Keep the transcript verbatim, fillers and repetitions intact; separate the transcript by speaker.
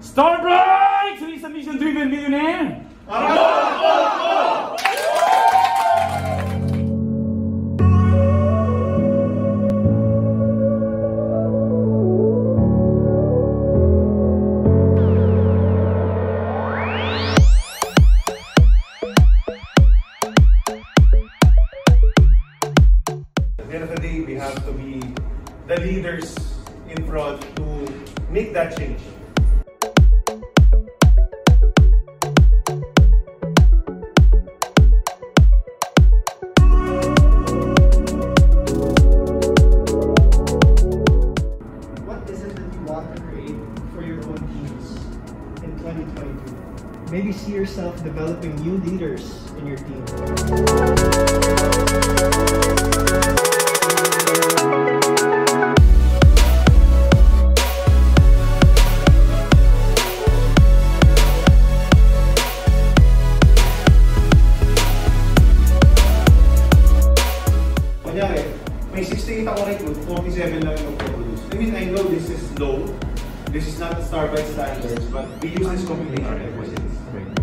Speaker 1: Starbright! So he's a mission-driven millionaire!
Speaker 2: At the end of the day, we have to be the leaders in front to make that change.
Speaker 3: What is it that you want to create for your own teams in twenty twenty-two? Maybe see yourself developing new leaders in your team.
Speaker 2: Kunyari, may sixty-eight ako recruit, forty-seven lang yung produce. I mean, I know this is low, this is not the Starbright standards, but we use this computation ever since.